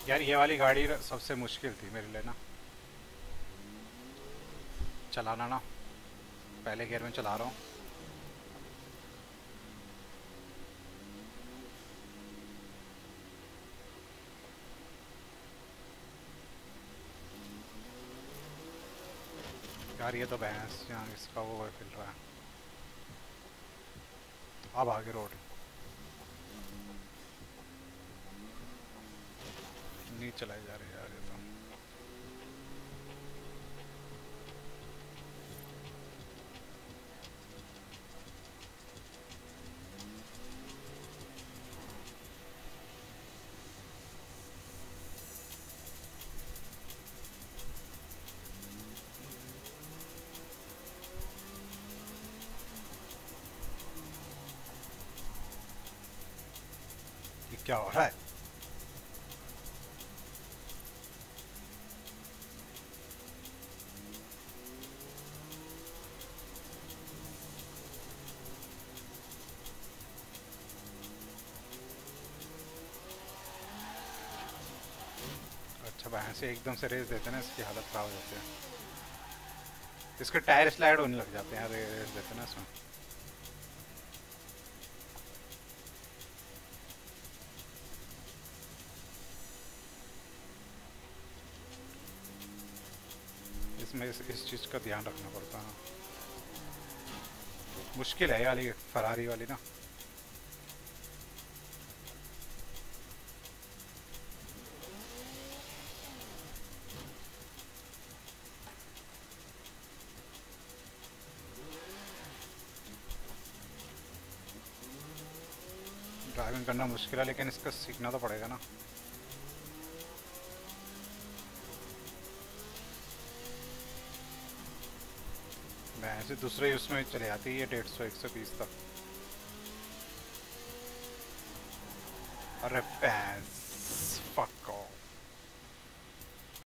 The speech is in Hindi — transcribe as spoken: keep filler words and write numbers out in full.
यार ये वाली गाड़ी सबसे मुश्किल थी मेरे लिए ना चलाना ना। पहले गियर में चला रहा हूँ। यार ये तो भैंस यहाँ इसका वो फिल रहा है। अब आगे रोड नहीं चलाई जा रही यार ये तो। ये क्या हो रहा है? अच्छा भैंस से एकदम से रेस देते हैं ना इसकी हालत ख़राब हो जाती है। इसके टायर स्लाइड होने लग जाते हैं रेस देते हैं ना इसमें। इसमें इस, इस चीज़ का ध्यान रखना पड़ता है। मुश्किल है ये वाली फरारी वाली ना। ड्राइविंग करना मुश्किल है लेकिन इसका सीखना तो पड़ेगा ना। मैं ऐसे दूसरे उसमें चले आती है डेढ़ सौ एक सौ बीस तक। अरे पैंस